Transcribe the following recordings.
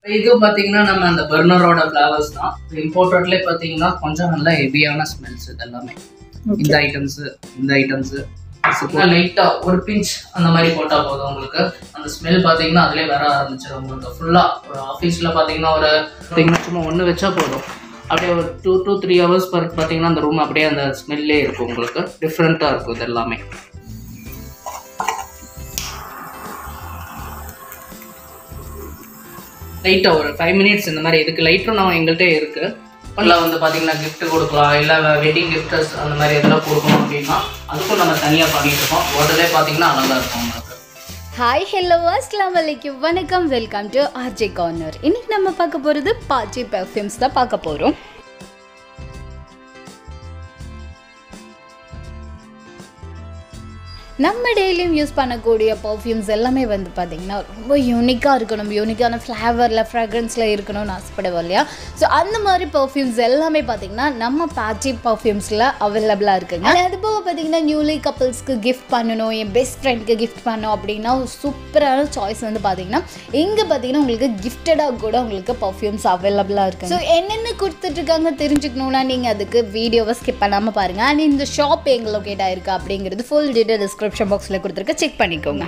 இது பார்த்தீங்கன்னா நம்ம அந்த பர்னரோட ஃப்ளவர்ஸ் தான். இம்போர்ட்டட்லேயே பார்த்தீங்கன்னா கொஞ்சம் நல்ல ஹெவியான ஸ்மெல்ஸ் இது எல்லாமே. இந்த ஐட்டம்ஸு லைட்டாக ஒரு பிஞ்ச் அந்த மாதிரி போட்டால் போதும் உங்களுக்கு. அந்த ஸ்மெல் பார்த்தீங்கன்னா அதிலே வர ஆரம்பிச்சிடும் உங்களுக்கு. ஃபுல்லாக ஒரு ஆஃபீஸில் பார்த்தீங்கன்னா ஒரு சும்மா ஒன்று வச்சா போதும். அப்படியே ஒரு 2 to 3 hours பார்த்தீங்கன்னா அந்த ரூம் அப்படியே அந்த ஸ்மெல்லே இருக்கும் உங்களுக்கு. டிஃப்ரெண்ட்டாக இருக்கும் இது எல்லாமே. லைட்டாக ஒரு 5 minutes இந்த மாதிரி இதுக்கு லைட்டும் நம்ம எங்கள்கிட்ட இருக்குது. இல்லை வந்து பார்த்தீங்கன்னா கிஃப்ட் கொடுக்கலாம், இல்லை வெட்டிங் கிஃப்டர்ஸ் அந்த மாதிரி இதெல்லாம் கொடுக்கணும் அப்படின்னா அதுக்கும் நம்ம தனியாக பண்ணிட்டு இருக்கோம். ஹோட்டலே பார்த்தீங்கன்னா அழகாக இருக்கும் உங்களுக்கு. ஹாய் ஹலோ அஸ்ஸலாமு அலைக்கும், வணக்கம், வெல்கம் டு Rjcornor. இன்னைக்கு நம்ம பார்க்க போகிறது பாச்சி பெர்ஃப்யூம்ஸ் தான் பார்க்க போகிறோம். நம்ம டெய்லியும் யூஸ் பண்ணக்கூடிய பர்ஃப்யூம்ஸ் எல்லாமே வந்து பார்த்திங்கன்னா ரொம்ப யூனிக்காக இருக்கணும், யூனிக்கான ஃப்ளேவரில் ஃப்ராக்ரன்ஸில் இருக்கணும்னு ஆசைப்படுவோம் இல்லையா? ஸோ அந்த மாதிரி பர்ஃப்யூம்ஸ் எல்லாமே பார்த்திங்கன்னா நம்ம பாச்சி பர்ஃப்யூம்ஸில் அவைலபிளாக இருக்குங்க. அது போக பார்த்திங்கன்னா நியூலி கப்புள்ஸ்க்கு கிஃப்ட் பண்ணணும், என் பெஸ்ட் ஃப்ரெண்ட்க்கு கிஃப்ட் பண்ணணும் அப்படின்னா ஒரு சூப்பரான சாய்ஸ் வந்து பார்த்திங்கன்னா இங்கே பார்த்திங்கன்னா உங்களுக்கு கிஃப்டடாக கூட உங்களுக்கு பர்ஃப்யூம்ஸ் அவைலபிளாக இருக்குது. ஸோ என்னென்ன கொடுத்துட்ருக்காங்க தெரிஞ்சுக்கணுன்னா நீங்கள் அதுக்கு வீடியோவை ஸ்கிப் பண்ணாமல் பாருங்கள். அண்ட் இந்த ஷாப் எங்கே லொக்கேட் ஆகிருக்கு அப்படிங்கிறது ஃபுல் டீட்டெயில் டிஸ்கிரிப்ஷன் பாக்ஸ்ல கொடுத்திருக்க, செக் பண்ணிக்கோங்க.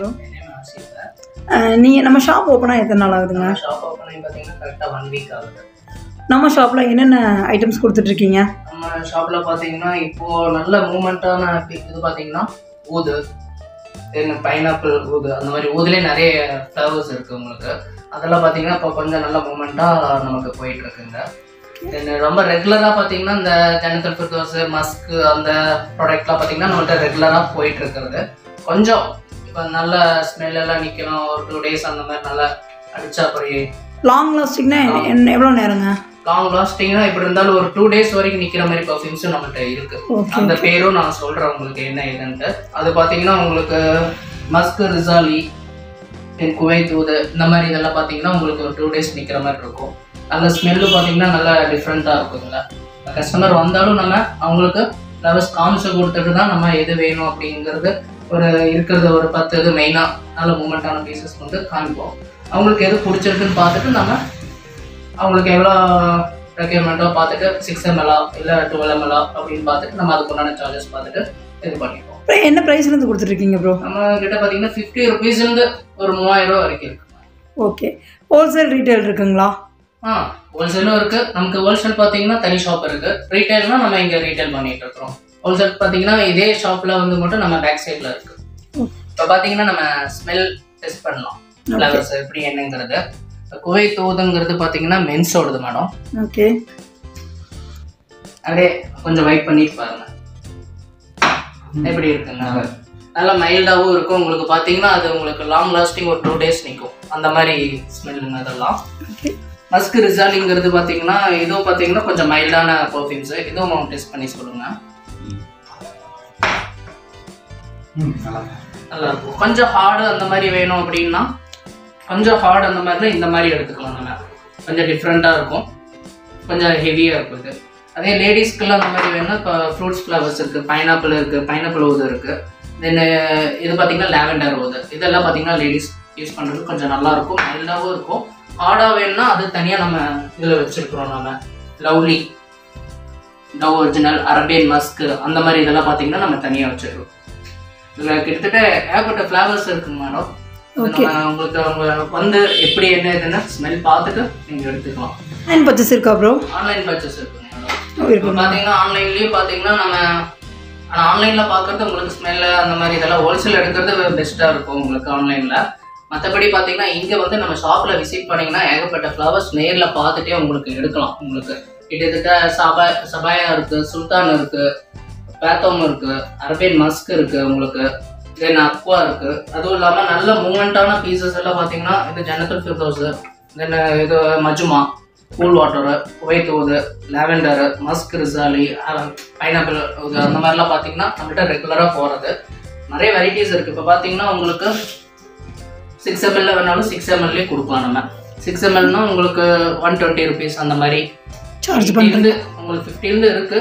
நீங்க நம்ம ஷாப் ஓபன் எத்தனை நாள் ஆகுதுங்க? ஷாப் ஓபன் ஆகி பார்த்தீங்கன்னா கரெக்டாக 1 week ஆகுது. நம்ம ஷாப்ல என்னென்ன ஐட்டம்ஸ் கொடுத்துட்டு இருக்கீங்க? நம்ம ஷாப்ல பார்த்தீங்கன்னா இப்போ நல்ல மூமெண்ட்டான இது பார்த்தீங்கன்னா ஊது, பைனாப்பிள் ஊது, அந்த மாதிரி ஊதுலேயே நிறைய ஃப்ளவர்ஸ் இருக்குது உங்களுக்கு. அதெல்லாம் பார்த்தீங்கன்னா இப்போ கொஞ்சம் நல்ல மூமெண்ட்டாக நமக்கு போயிட்டு இருக்குங்க. ரொம்ப ரெகுலராக பார்த்தீங்கன்னா இந்த ஜனத்தல் ஃபிர்தோஸ், மஸ்க்கு அந்த ப்ராடக்ட்லாம் பார்த்தீங்கன்னா நம்மள்கிட்ட ரெகுலராக போயிட்டு இருக்கிறது. கொஞ்சம் இப்போ நல்ல ஸ்மெல் எல்லாம் நிற்கணும், ஒரு 2 days அந்த மாதிரி நல்லா அடிச்சா போய். லாங் லாஸ்டிங்னா எவ்வளோ நேரங்க? லாங் லாஸ்டிங்னா இப்படி இருந்தாலும் ஒரு 2 days வரைக்கும் நிற்கிற மாதிரி பர்ஃப்யூம்ஸும் நம்மள்கிட்ட இருக்கு. அந்த பேரும் நான் சொல்கிறேன் உங்களுக்கு என்ன இதுன்ட்டு. அது பார்த்தீங்கன்னா உங்களுக்கு மஸ்க்கு, ரிசாலி, குவைத் ஊது இந்த மாதிரி இதெல்லாம் பார்த்தீங்கன்னா உங்களுக்கு ஒரு 2 days நிற்கிற மாதிரி இருக்கும். அந்த ஸ்மெல்லு பார்த்தீங்கன்னா நல்லா டிஃப்ரெண்ட்டாக இருக்குதுங்க. கஸ்டமர் வந்தாலும் நம்ம அவங்களுக்கு ஃப்ளவர்ஸ் காமிச்சு கொடுத்துட்டு தான் நம்ம எது வேணும் அப்படிங்கிறது ஒரு இருக்கிறத ஒரு 10 இது மெயினாக நல்ல மூமெண்ட்டான பீசஸ் வந்து காமிப்போம். அவங்களுக்கு எது பிடிச்சிருக்குன்னு பார்த்துட்டு நம்ம அவங்களுக்கு எவ்வளோ ரெக்யர்மெண்ட்டோ பார்த்துட்டு 6 ml இல்லை 12 ml அப்படின்னு பார்த்துட்டு நம்ம அதுக்கு உண்டான சார்ஜஸ் பார்த்துட்டு இது பண்ணிப்போம். என்ன ப்ரைஸ்லேருந்து கொடுத்துட்ருக்கீங்க ப்ரோ? நம்ம கிட்ட பார்த்தீங்கன்னா 50 rupeesலேருந்து ஒரு 3000 ரூபா வரைக்கும் இருக்கு. ஓகே, ஹோல்சேல் ரீட்டைல் இருக்குங்களா? ஹோல்சேலும் இருக்கு. நமக்கு ஹோல்சேல் பார்த்தீங்கன்னா தனி ஷாப் இருக்கு. ரீட்டைல்னா நம்ம இங்கே ரீட்டைல் பண்ணிட்டு இருக்கிறோம். ஹோல்சேல் பார்த்தீங்கன்னா இதே ஷாப்ல வந்து மட்டும் நம்ம பேக் சைட்ல இருக்கு. இப்போ பார்த்தீங்கன்னா நம்ம ஸ்மெல் டெஸ்ட் பண்ணலாம் ஃப்ளவர்ஸ் எப்படி என்னங்கிறது. குவைத் ஊதுங்கிறது பார்த்தீங்கன்னா மென்ஸோடது மேடம். ஓகே, அப்படியே கொஞ்சம் வெயிட் பண்ணிட்டு பாருங்க எப்படி இருக்குங்க. நல்லா மைல்டாகவும் இருக்கும் உங்களுக்கு. பார்த்தீங்கன்னா அது உங்களுக்கு லாங் லாஸ்டிங் ஒரு 2 days நிற்கும் அந்த மாதிரி ஸ்மெல்லுங்க அதெல்லாம். மஸ்க் ரிசாலிங்கிறது பார்த்தீங்கன்னா இதுவும் பார்த்தீங்கன்னா கொஞ்சம் மைல்டான பர்ஃப்யூம்ஸ். இதுவும் டெஸ்ட் பண்ணி சொல்லுங்க. நல்லா இருக்கும். கொஞ்சம் ஹார்டு அந்த மாதிரி வேணும் அப்படின்னா கொஞ்சம் ஹார்டு அந்த மாதிரிலாம் இந்த மாதிரி எடுத்துக்கலாம். நம்ம கொஞ்சம் டிஃப்ரெண்ட்டாக இருக்கும், கொஞ்சம் ஹெவியாக இருக்கும் இது. அதே லேடிஸ்க்கெல்லாம் அந்த மாதிரி வேணும்னா இப்போ ஃப்ரூட்ஸ் ஃப்ளவர்ஸ் இருக்குது, பைனாப்பிள் இருக்குது, பைனாப்பிள் ஊது இருக்குது. தென் இது பார்த்தீங்கன்னா லாவெண்டர் ஊது. இதெல்லாம் பார்த்தீங்கன்னா லேடிஸ் யூஸ் பண்ணுறது கொஞ்சம் நல்லாயிருக்கும், மைல்டாகவும் இருக்கும். ஹார்டாக வேணும்னா அது தனியாக நம்ம இதில் வச்சுருக்குறோம். நம்ம lovely, Dove original, Arabian musk அந்த மாதிரி இதெல்லாம் பார்த்தீங்கன்னா நம்ம தனியாக வச்சுருக்கோம். இதில் கிட்டத்தட்ட ஏகப்பட்ட ஃப்ளவர்ஸ் இருக்குங்க மேடம். உங்களுக்கு அவங்க வந்து எப்படி என்ன இதுன்னு ஸ்மெல் பார்த்துட்டு நீங்கள் எடுத்துக்கலாம். ஆன்லைன் பர்ச்சேஸ் இருக்கா ப்ரோ? ஆன்லைன் பர்ச்சேஸ் இருக்குங்க மேடம். இப்போ பார்த்தீங்கன்னா ஆன்லைன்லேயும் பார்த்தீங்கன்னா நம்ம ஆனால் ஆன்லைனில் பார்க்குறது உங்களுக்கு ஸ்மெல்லு அந்த மாதிரி இதெல்லாம் ஹோல்சேல் எடுக்கிறது பெஸ்ட்டாக இருக்கும் உங்களுக்கு ஆன்லைனில். மற்றபடி பார்த்தீங்கன்னா இங்கே வந்து நம்ம ஷாப்பில் விசிட் பண்ணிங்கன்னா ஏகப்பட்ட ஃப்ளவர்ஸ் நேரில் பார்த்துட்டே உங்களுக்கு எடுக்கலாம். உங்களுக்கு கிட்டத்தட்ட சபாயா இருக்குது, சுல்தான் இருக்குது, பேத்தோம் இருக்குது, அரேபியன் மஸ்க் இருக்குது உங்களுக்கு, தென் அக்வா இருக்குது. அதுவும் இல்லாமல் நல்ல மூமெண்ட்டான பீசஸ் எல்லாம் பார்த்தீங்கன்னா இது ஜனத்தல் ஃபிர்தோஸ், தென் இது மஜ்மா, கூல் வாட்டரு, குவைத் ஊது, லாவெண்டரு, மஸ்க் ரிசாலி, பைனாப்பிள் ஊது அந்த மாதிரிலாம் பார்த்தீங்கன்னா நம்மள்கிட்ட ரெகுலராக போகிறது. நிறைய வெரைட்டிஸ் இருக்குது. இப்போ பார்த்தீங்கன்னா உங்களுக்கு 6 ml வேணாலும் 6 ml கொடுக்கலாம். நம்ம 6 mlனா உங்களுக்கு 120 rupees அந்த மாதிரி சார்ஜ் பண்ணுறது. உங்களுக்கு 50 இருக்குது.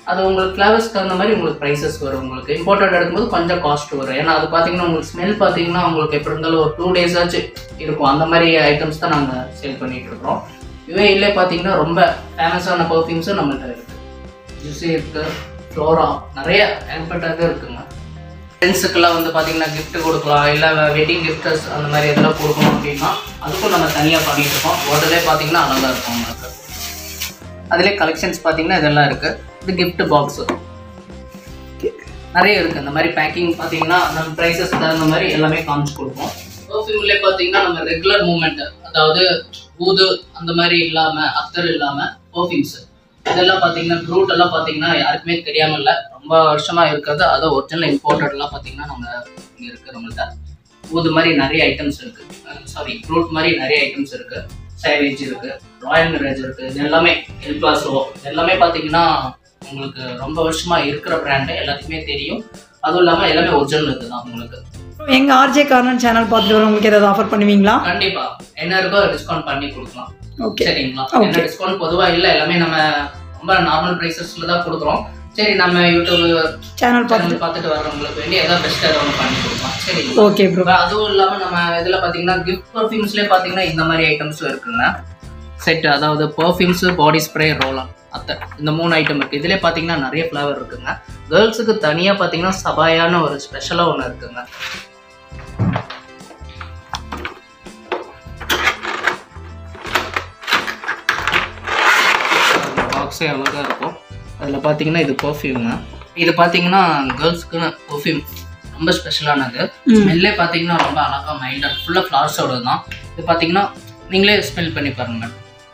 அது உங்களுக்கு ஃப்ளேவர்ஸ்க்கு தகுந்த மாதிரி உங்களுக்கு ப்ரைஸஸ் வரும். உங்களுக்கு இம்போர்ட்டட் எடுக்கும்போது கொஞ்சம் காஸ்ட் வரும். ஏன்னா அது பார்த்தீங்கன்னா உங்களுக்கு ஸ்மெல் பார்த்தீங்கன்னா உங்களுக்கு எப்படி இருந்தாலும் ஒரு 2 days ஆச்சு இருக்கும். அந்த மாதிரி ஐட்டம்ஸ் தான் நாங்கள் சேல் பண்ணிகிட்டு இருக்கிறோம். யுஏஇலே பார்த்தீங்கன்னா ரொம்ப ஃபேமஸான பர்ஃப்யூம்ஸும் நம்மள்கிட்ட இருக்குது. ஜூஸி இருக்குது, ஃப்ளோரா, நிறைய ஏற்பட்டது இருக்குங்க. ஃப்ரெண்ட்ஸுக்கெல்லாம் வந்து பார்த்தீங்கன்னா கிஃப்ட் கொடுக்கலாம், இல்லை வெட்டிங் கிஃப்டர்ஸ் அந்த மாதிரி இதெல்லாம் கொடுக்கணும் அப்படின்னா அதுக்கும் நம்ம தனியாக பண்ணிகிட்டு இருக்கோம். ஹோட்டலே பார்த்தீங்கன்னா அழகாக இருக்கும் உங்களுக்கு. அதிலே கலெக்ஷன்ஸ் பார்த்தீங்கன்னா இதெல்லாம் இருக்குது. இது கிஃப்ட் பாக்ஸு நிறைய இருக்குது. அந்த மாதிரி பேக்கிங் பார்த்தீங்கன்னா நம்ம ப்ரைஸஸ் தகுந்த மாதிரி எல்லாமே காமிச்சு கொடுப்போம். பர்ஃப்யூம்லேயே பார்த்தீங்கன்னா நம்ம ரெகுலர் மூவ்மெண்ட், அதாவது ஊது அந்த மாதிரி இல்லாமல், அத்தர் இல்லாமல் பர்ஃப்யூம்ஸு இதெல்லாம் பார்த்தீங்கன்னா ஃப்ரூட் எல்லாம் பார்த்தீங்கன்னா யாருக்குமே தெரியாமல் இல்லை, ரொம்ப வருஷமாக இருக்கிறது. அது ஒரிஜினல் இம்போர்ட்டட்லாம் பார்த்தீங்கன்னா நம்ம இங்கே இருக்குது. நம்மள்கிட்ட ஊது மாதிரி நிறைய ஐட்டம்ஸ் இருக்குது, ஃப்ரூட் மாதிரி நிறைய ஐட்டம்ஸ் இருக்குது. சேவேஜ் இருக்குது, ராயல் மிராஜ் இருக்குது. இது எல்லாமே எல் பிளாஸோ எல்லாமே பார்த்தீங்கன்னா உங்களுக்கு ரொம்ப வருஷமாக இருக்கிற பிராண்டு, எல்லாத்துக்குமே தெரியும். அதுவும் இல்லாமல் எல்லாமே ஒரிஜினல் இருக்குது தான் உங்களுக்கு. எங்கள் ஆர்ஜே கார்னர் சேனல் பார்த்துட்டு வரவங்களுக்கு ஏதாவது ஆஃபர் பண்ணுவீங்களா? கண்டிப்பாக என்ன இருக்கோ டிஸ்கவுண்ட் பண்ணி கொடுக்கலாம். ஓகே, சரிங்களா? என்ன டிஸ்கவுண்ட் பொதுவாக இல்லை, எல்லாமே நம்ம ரொம்ப நார்மல் ப்ரைஸஸில் தான் கொடுக்குறோம். சரி, நம்ம யூடியூப் சேனல் பார்த்துட்டு வர்றவங்களுக்கு வேண்டி ஏதாவது பெஸ்ட்டாக ஏதாவது பண்ணி கொடுக்கலாம். சரி, ஓகே ப்ரோ. அதுவும் இல்லாமல் நம்ம இதில் பார்த்தீங்கன்னா கிஃப்ட் பர்ஃப்யூம்ஸ்லேயே பார்த்தீங்கன்னா இந்த மாதிரி ஐட்டம்ஸும் இருக்குங்க. செட், அதாவது பர்ஃப்யூம்ஸு, பாடி ஸ்ப்ரே, ரோலர், அத்தர், இந்த 3 ஐட்டம் இருக்குது. இதிலே பார்த்தீங்கன்னா நிறைய ஃப்ளேவர் இருக்குங்க. கேர்ள்ஸுக்கு தனியாக பார்த்தீங்கன்னா சபாயான ஒரு ஸ்பெஷலாக ஒன்று இருக்குங்க. பாக்ஸே அழகாக இருக்கும். அதில் பார்த்தீங்கன்னா இது பர்ஃப்யூம்ங்க. இது பார்த்தீங்கன்னா கேர்ள்ஸுக்குன்னு பர்ஃப்யூம் ரொம்ப ஸ்பெஷலானது. ஸ்மெல்லே பார்த்தீங்கன்னா ரொம்ப அழகாக மைல்டாக ஃபுல்லாக ஃப்ளவர்ஸோட தான். இது பார்த்தீங்கன்னா நீங்களே ஸ்மெல் பண்ணி பாருங்க.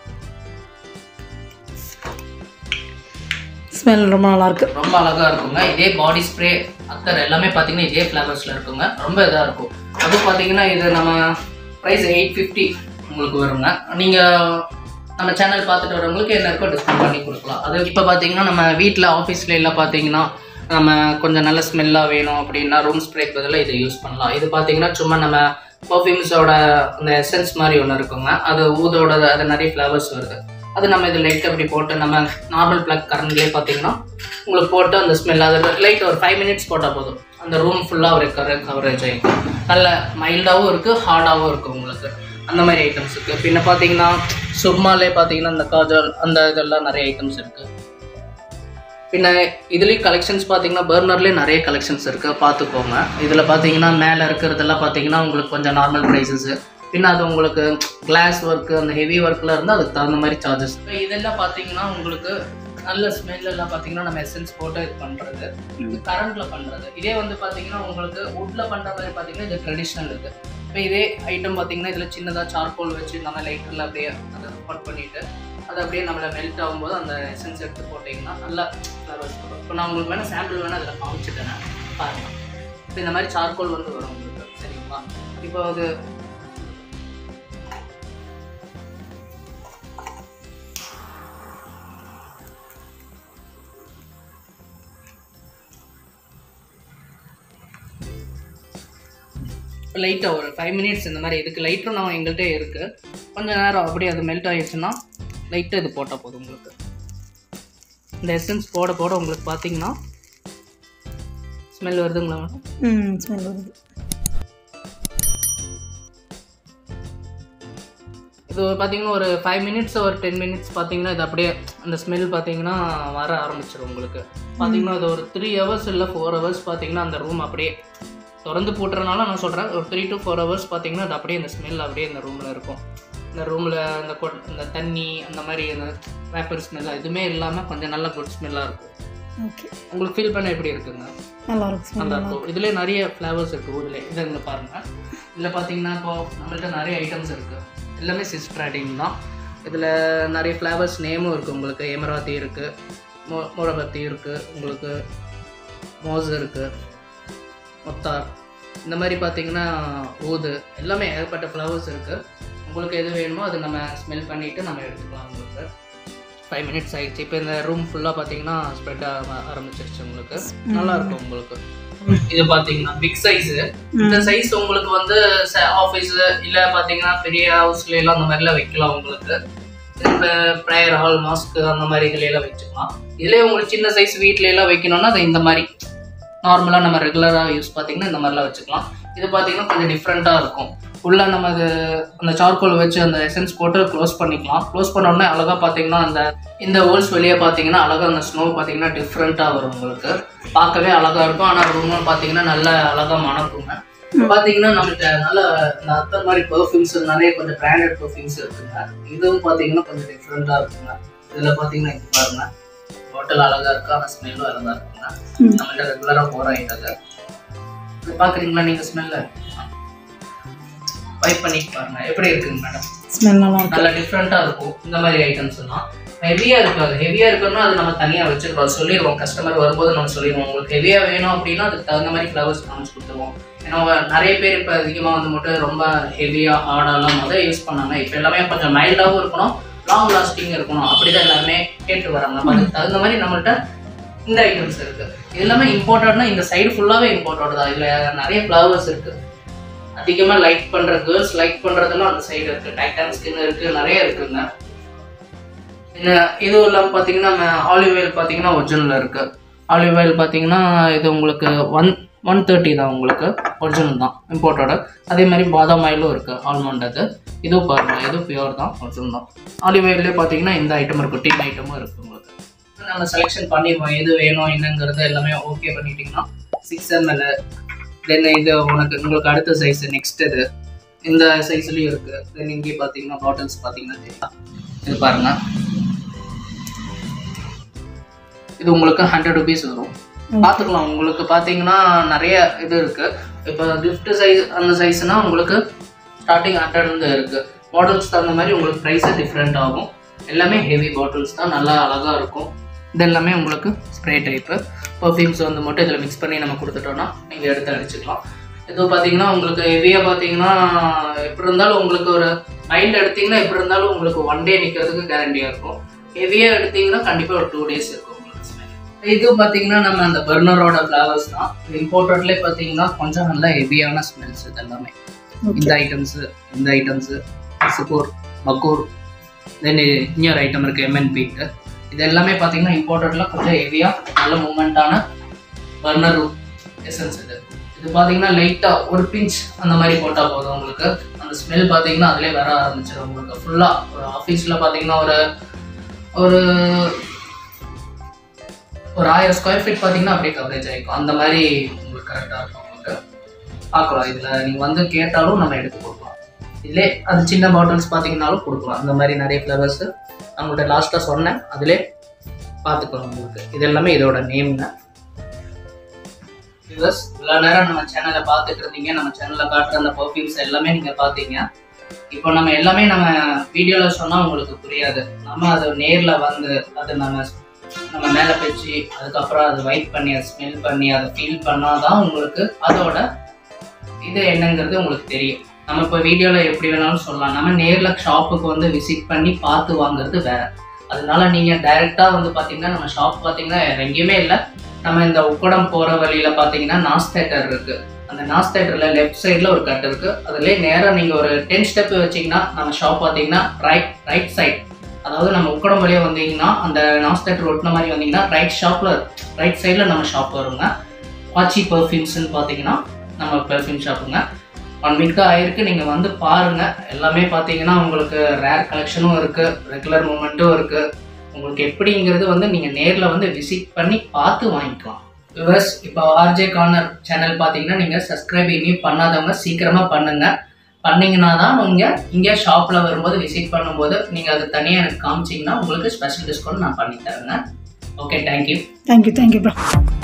ஸ்மெல் ரொம்ப நல்லாயிருக்கு, ரொம்ப அழகாக இருக்குங்க. இதே பாடி ஸ்ப்ரே, அத்தர் எல்லாமே பார்த்தீங்கன்னா இதே ஃப்ளேவர்ஸில் இருக்குங்க. ரொம்ப இதாக இருக்கும். அதுவும் பார்த்தீங்கன்னா இது நம்ம ப்ரைஸ் 850 உங்களுக்கு வருங்க. நீங்கள் நம்ம சேனல் பார்த்துட்டு வரவங்களுக்கு என்ன இருக்கோ டிஸ்கவுண்ட் பண்ணி கொடுக்கலாம். அது இப்போ பார்த்தீங்கன்னா நம்ம வீட்டில் ஆஃபீஸில் எல்லாம் பார்த்தீங்கன்னா நம்ம கொஞ்சம் நல்ல ஸ்மெல்லாக வேணும் அப்படின்னா ரூம் ஸ்ப்ரேக்கு பதிலாக இதை யூஸ் பண்ணலாம். இது பார்த்தீங்கன்னா சும்மா நம்ம பர்ஃப்யூம்ஸோட அந்த எசன்ஸ் மாதிரி ஒன்று இருக்குங்க. அது ஊதோட அது நிறைய ஃப்ளவர்ஸ் வருது. அது நம்ம இது லைட் அப்படி போட்டு நம்ம நார்மல் ப்ளக் கரண்ட்லேயே பார்த்தீங்கன்னா உங்களுக்கு போட்டு அந்த ஸ்மெல் அது லைட் ஒரு 5 minutes போட்டால் போதும். அந்த ரூம் ஃபுல்லாக ஒரு கவரேஜ் ஆகிடும். நல்ல மைல்டாகவும் இருக்குது, ஹார்டாகவும் இருக்குது உங்களுக்கு. அந்த மாதிரி ஐட்டம்ஸ் இருக்குது. பின்ன பார்த்தீங்கன்னா சுப்மாலே பார்த்தீங்கன்னா இந்த காஜல் அந்த இதெல்லாம் நிறைய ஐட்டம்ஸ் இருக்குது. பின்ன இதுலேயும் கலெக்ஷன்ஸ் பார்த்தீங்கன்னா பர்னர்லேயே நிறைய கலெக்ஷன்ஸ் இருக்குது, பார்த்துக்கோங்க. இதில் பார்த்தீங்கன்னா மேலே இருக்கிறதெல்லாம் பார்த்தீங்கன்னா உங்களுக்கு கொஞ்சம் நார்மல் ப்ரைஸஸ்ஸு. பின்ன அது உங்களுக்கு கிளாஸ் ஒர்க்கு அந்த ஹெவி ஒர்க்கில் இருந்தால் அதுக்கு தகுந்த மாதிரி சார்ஜஸ். இதெல்லாம் பார்த்தீங்கன்னா உங்களுக்கு நல்ல ஸ்மெல் எல்லாம் பார்த்தீங்கன்னா நம்ம எசன்ஸ் போட்டு இது பண்ணுறது, இது கரண்டில் பண்ணுறது. இதே வந்து பார்த்தீங்கன்னா உங்களுக்கு வுட்டில் பண்ணுற மாதிரி பார்த்தீங்கன்னா இது ட்ரெடிஷ்னல் இருக்குது. இப்போ இதே ஐட்டம் பார்த்தீங்கன்னா இதில் சின்னதாக சார்கோல் வச்சு நம்ம லைட்டரில் அப்படியே அதை கட் பண்ணிவிட்டு அது அப்படியே நம்மளை மெல்ட் ஆகும்போது அந்த எசன்ஸ் எடுத்து போட்டிங்கன்னா நல்லா ஃப்ளவர்ஸ் வரும். இப்போ நான் உங்களுக்கு வேணால் சாம்பிள் வேணால் அதில் காமிச்சிட்டேன் பாருங்கள். இப்போ இந்த மாதிரி சார்கோல் வந்து வரும் உங்களுக்கு. சரிங்களா? இப்போ அது லைட்டாக ஒரு 5 minutes இந்த மாதிரி இதுக்கு லைட்டரும் நம்ம எங்கள்கிட்ட இருக்குது. கொஞ்சம் நேரம் அப்படியே அது மெல்ட் ஆகிடுச்சுன்னா லைட்டாக இது போட்டால் போதும் உங்களுக்கு. இந்த எசன்ஸ் போட போட உங்களுக்கு பார்த்தீங்கன்னா ஸ்மெல் வருதுங்களா மேடம்? ஸ்மெல் வருது. இது பார்த்தீங்கன்னா ஒரு 5 minutes ஒரு 10 minutes பார்த்தீங்கன்னா இது அப்படியே அந்த ஸ்மெல் பார்த்தீங்கன்னா வர ஆரம்பிச்சிடும் உங்களுக்கு. பார்த்தீங்கன்னா அது ஒரு 3 hours இல்லை 4 hours பார்த்தீங்கன்னா அந்த ரூம் அப்படியே திறந்து போட்டுறதுனால நான் சொல்கிறேன், ஒரு 3 to 4 hours பார்த்தீங்கன்னா அது அப்படியே அந்த ஸ்மெல் அப்படியே இந்த ரூமில் இருக்கும். இந்த ரூமில் இந்த தண்ணி அந்த மாதிரி அந்த வேப்பர் ஸ்மெல்லாம் எதுவுமே இல்லாமல் கொஞ்சம் நல்ல குட் ஸ்மெல்லாக இருக்கும். ஓகே, உங்களுக்கு ஃபீல் பண்ண எப்படி இருக்குங்க? நல்லா இருக்கும். இதுலேயே நிறைய ஃப்ளேவர்ஸ் இருக்குது ஊரில். இதை இங்கே பாருங்கள். இதில் பார்த்தீங்கன்னா இப்போது நம்மள்கிட்ட நிறைய ஐட்டம்ஸ் இருக்குது. எல்லாமே சிஸ்ட்ராடிங் தான். இதில் நிறைய ஃப்ளேவர்ஸ் நேமும் இருக்குது உங்களுக்கு. எமராத்தி இருக்குது, முரபத்தி இருக்குது, உங்களுக்கு மோஸ் இருக்குது, அத்தார், இந்த மாதிரி பார்த்தீங்கன்னா ஊது, எல்லாமே ஏகப்பட்ட ஃப்ளவர்ஸ் இருக்குது. உங்களுக்கு எது வேணுமோ அது நம்ம ஸ்மெல் பண்ணிவிட்டு நம்ம எடுத்துக்கலாம். உங்களுக்கு 5 minutes ஆகிடுச்சு. இப்போ இந்த ரூம் ஃபுல்லாக பார்த்தீங்கன்னா ஸ்ப்ரெட் ஆரம்பிச்சிருச்சு உங்களுக்கு. நல்லாயிருக்கும் உங்களுக்கு. இது பார்த்தீங்கன்னா பிக் சைஸு. இந்த சைஸ் உங்களுக்கு வந்து ஆஃபீஸு இல்லை பார்த்தீங்கன்னா பெரிய ஹவுஸ்ல எல்லாம் அந்த மாதிரிலாம் வைக்கலாம் உங்களுக்கு. ப்ரேயர் ஹால், மாஸ்க் அந்த மாதிரி இதுல வச்சுக்கலாம். இதுலேயே உங்களுக்கு சின்ன சைஸ் வீட்ல எல்லாம் வைக்கணும்னா அது இந்த மாதிரி நார்மலாக நம்ம ரெகுலராக யூஸ் பார்த்தீங்கன்னா இந்த மாதிரிலாம் வச்சுக்கலாம். இது பார்த்தீங்கன்னா கொஞ்சம் டிஃப்ரெண்ட்டாக இருக்கும். உள்ளே நம்ம அது அந்த சார்கோல் வச்சு அந்த எசன்ஸ் போட்டு க்ளோஸ் பண்ணிக்கலாம். க்ளோஸ் பண்ண உடனே அழகாக பார்த்தீங்கன்னா இந்த ஹோல்ஸ் வெளியே பார்த்தீங்கன்னா அழகாக அந்த ஸ்னோ பார்த்தீங்கன்னா டிஃப்ரெண்ட்டாக வரும். உங்களுக்கு பார்க்கவே அழகாக இருக்கும். ஆனால் ரூம்லாம் பார்த்தீங்கன்னா நல்ல அழகாக மணக்குங்க. பார்த்தீங்கன்னா நம்மகிட்ட நல்ல இந்த அத்தர் மாதிரி பெர்ஃப்யூம்ஸ் நிறைய கொஞ்சம் பிராண்டட் பெர்ஃப்யூம்ஸ் இருக்குங்க. இதுவும் பார்த்தீங்கன்னா கொஞ்சம் டிஃப்ரெண்ட்டாக இருக்குங்க. இதில் பார்த்தீங்கன்னா இது பாருங்க, பாட்டில் அழகாக இருக்கு, ஆனால் ஸ்மெல்லும் அழகாக இருக்குங்க. நம்மகிட்ட ரெகுலராக போகிற ஐட்டங்கள் இது பார்க்குறீங்களா நீங்கள்? ஸ்மெல்ல வைப் பண்ணி பாருங்க எப்படி இருக்குங்க மேடம். ஸ்மெல் நல்லா டிஃப்ரெண்ட்டாக இருக்கும். இந்த மாதிரி ஐட்டம்ஸ் எல்லாம் ஹெவியாக இருக்காது. ஹெவியாக இருக்குன்னா அது நம்ம தனியாக வச்சுருக்கோம், சொல்லிடுவோம். கஸ்டமர் வரும்போது நம்ம சொல்லிடுவோம் உங்களுக்கு ஹெவியாக வேணும் அப்படின்னா அதுக்கு தகுந்த மாதிரி ஃப்ளவர்ஸ் காமிச்சு கொடுத்துருவோம். ஏன்னா நிறைய பேர் இப்போ அதிகமாக வந்து மட்டும் ரொம்ப ஹெவியாக ஹார்டாலாம் முதல் யூஸ் பண்ணாங்க. இப்போ எல்லாமே கொஞ்சம் மைல்டாகவும் இருக்கணும், லாங் லாஸ்டிங் இருக்கணும், அப்படிதான் எல்லாருமே கேட்டு வராங்க. அதுக்கு தகுந்த மாதிரி நம்மள்கிட்ட இந்த ஐட்டம்ஸ் இருக்கு. இது எல்லாமே இம்போர்ட்டட்னா இந்த சைடு ஃபுல்லாகவே இம்போர்ட்டட் தான். இதில் நிறைய ஃப்ளவர்ஸ் இருக்கு. அதிகமாக லைக் பண்ணுற கேர்ள்ஸ் லைக் பண்ணுறதெல்லாம் அந்த சைடு இருக்கு. டைட்டன் ஸ்கின் இருக்கு, நிறைய இருக்குங்க. இது இல்லாமல் பார்த்தீங்கன்னா ஆலிவ் ஆயில் பார்த்தீங்கன்னா ஒரிஜினல் இருக்கு. ஆலிவ் ஆயில் பார்த்தீங்கன்னா இது உங்களுக்கு 130 தான், உங்களுக்கு ஒரிஜினல் தான், இம்போர்ட்டோட. அதே மாதிரி பாதாம் ஆயிலும் இருக்குது, ஆல்மண்ட். அது இதுவும் பாருங்கள், இதுவும் பியூர் தான், ஒரிஜினல் தான். ஆலிவ் ஆயிலே பார்த்தீங்கன்னா இந்த ஐட்டம் இருக்குது, டீன் ஐட்டமும் இருக்குது உங்களுக்கு. நம்ம செலெக்ஷன் பண்ணிடுவோம் எது வேணும் என்னங்கிறது எல்லாமே ஓகே பண்ணிட்டீங்கன்னா 6 ml. தென் இது உங்களுக்கு அடுத்த சைஸ் நெக்ஸ்ட் இந்த சைஸ்லேயும் இருக்குது. தென் இங்கே பார்த்தீங்கன்னா பாட்டில்ஸ் பார்த்தீங்கன்னா தெரியும். இது பாருங்கள், இது உங்களுக்கு 100 rupees வரும். பார்த்துக்கலாம். உங்களுக்கு பார்த்தீங்கன்னா நிறைய இது இருக்குது. இப்போ கிஃப்ட் சைஸ் அந்த சைஸ்னா உங்களுக்கு ஸ்டார்டிங் 100 இருக்குது. பாட்டில்ஸ் தகுந்த மாதிரி உங்களுக்கு ப்ரைஸு டிஃப்ரெண்ட் ஆகும். எல்லாமே ஹெவி பாட்டில்ஸ் தான், நல்லா அழகாக இருக்கும். இது எல்லாமே உங்களுக்கு ஸ்ப்ரே டைப்பு பர்ஃப்யூம்ஸ் வந்து மட்டும் இதில் மிக்ஸ் பண்ணி நம்ம கொடுத்துட்டோன்னா நீங்கள் எடுத்து அடிச்சுக்கலாம். இது பார்த்தீங்கன்னா உங்களுக்கு ஹெவியாக பார்த்தீங்கன்னா எப்படி இருந்தாலும் உங்களுக்கு ஒரு மைல்டு எடுத்திங்கன்னா எப்படி இருந்தாலும் உங்களுக்கு 1 day நிற்கிறதுக்கு கேரண்டியாக இருக்கும். ஹெவியாக எடுத்திங்கன்னா கண்டிப்பாக ஒரு 2 days இருக்கும். இது பார்த்தீங்கன்னா நம்ம அந்த பர்னரோட ஃப்ளவர்ஸ் தான். இம்போர்ட்டட்லேயே பார்த்தீங்கன்னா கொஞ்சம் நல்லா ஹெவியான ஸ்மெல்ஸ். இது எல்லாமே இந்த ஐட்டம்ஸு சுகூர், பக்கூர், தென் இன்னொரு ஐட்டம் இருக்குது MNP. இது எல்லாமே பார்த்தீங்கன்னா இம்போர்ட்டட்ல கொஞ்சம் ஹெவியாக நல்ல மூமெண்ட்டான பர்னர் எசன்ஸ். இது பார்த்தீங்கன்னா லைட்டாக ஒரு பிஞ்ச் அந்த மாதிரி போட்டால் போதும். உங்களுக்கு அந்த ஸ்மெல் பார்த்தீங்கன்னா அதிலே வர ஆரம்பிச்சிடும். உங்களுக்கு ஃபுல்லாக ஒரு ஆஃபீஸில் பார்த்தீங்கன்னா ஒரு 1000 square feet பார்த்தீங்கன்னா அப்படியே கவரேஜ் ஆகிக்கும். அந்த மாதிரி உங்களுக்கு கரெக்டாக இருக்கும். உங்களுக்கு பார்க்கலாம். இதில் நீங்கள் வந்து கேட்டாலும் நம்ம எடுத்து கொடுக்கலாம். இதிலே அது சின்ன பாட்டில்ஸ் பார்த்தீங்கன்னாலும் கொடுக்கலாம். அந்த மாதிரி நிறைய ஃப்ளவர்ஸு அவங்கள்ட்ட லாஸ்ட்டாக சொன்னேன், அதிலே பார்த்துக்கலாம். உங்களுக்கு இது எல்லாமே இதோட நேம்ங்க. வியூவர்ஸ், இவ்வளோ நேரம் நம்ம சேனலை பார்த்துட்டு இருந்தீங்க. நம்ம சேனலில் காட்டுற அந்த பர்ஃப்யூம்ஸ் எல்லாமே நீங்கள் பார்த்தீங்க. இப்போ நம்ம எல்லாமே நம்ம வீடியோவில் சொன்னால் உங்களுக்கு புரியாது. நம்ம அதை நேரில் வந்து அதை நம்ம மேலே வச்சு அதுக்கப்புறம் அதை வைப் பண்ணி அதை ஸ்மெல் பண்ணி அதை ஃபீல் பண்ணால் தான் உங்களுக்கு அதோட இது என்னங்கிறது உங்களுக்கு தெரியும். நம்ம இப்போ வீடியோவில் எப்படி வேணாலும் சொல்லலாம். நம்ம நேரில் ஷாப்புக்கு வந்து விசிட் பண்ணி பார்த்து வாங்குறது வேறு. அதனால நீங்கள் டைரெக்டாக வந்து பார்த்தீங்கன்னா நம்ம ஷாப் பார்த்தீங்கன்னா எங்கேயுமே இல்லை. நம்ம இந்த உக்கடம் போகிற வழியில் பார்த்தீங்கன்னா நாஸ் தேட்டர் இருக்குது. அந்த நாஸ் தேட்டரில் லெஃப்ட் சைடில் ஒரு கட் இருக்குது. அதுலேயே நேராக நீங்கள் ஒரு 10 ஸ்டெப் வச்சிங்கன்னா நம்ம ஷாப் பார்த்தீங்கன்னா ரைட் சைட், அதாவது நம்ம உக்கடம் வழியாக வந்தீங்கன்னா அந்த நாஸ் தேட்டர் ஒட்டின மாதிரி வந்தீங்கன்னா ரைட் சைடில் நம்ம ஷாப் வருங்க. பாச்சி பர்ஃப்யூம்ஸ்ன்னு பார்த்தீங்கன்னா நம்ம பெர்ஃப்யூம் ஷாப்புங்க. 1 week தான் ஆயிருக்கு. நீங்கள் வந்து பாருங்கள். எல்லாமே பார்த்தீங்கன்னா உங்களுக்கு ரேர் கலெக்ஷனும் இருக்குது, ரெகுலர் மூமெண்ட்டும் இருக்குது. உங்களுக்கு எப்படிங்கிறது வந்து நீங்கள் நேரில் வந்து விசிட் பண்ணி பார்த்து வாங்கிக்கலாம். வியூவர்ஸ், இப்போ Rjcornor சேனல் பார்த்தீங்கன்னா நீங்கள் சப்ஸ்கிரைப் இன்னும் பண்ணாதவங்க சீக்கிரமாக பண்ணுங்கள். பண்ணிங்கன்னா தான் நீங்கள் இங்கே ஷாப்பில் வரும்போது விசிட் பண்ணும்போது நீங்கள் அது தனியாக எனக்கு காமிச்சிங்கன்னா உங்களுக்கு ஸ்பெஷல் டிஸ்கவுண்ட் நான் பண்ணி தரேங்க. Okay, thank you. Thank you bro.